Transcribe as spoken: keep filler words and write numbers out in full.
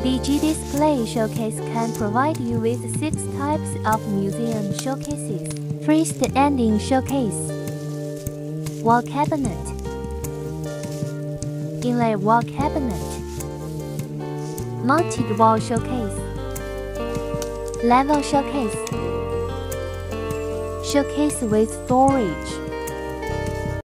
B G Display Showcase can provide you with six types of museum showcases. Freestanding showcase, wall cabinet, inlay wall cabinet, mounted wall showcase, level showcase, showcase with storage.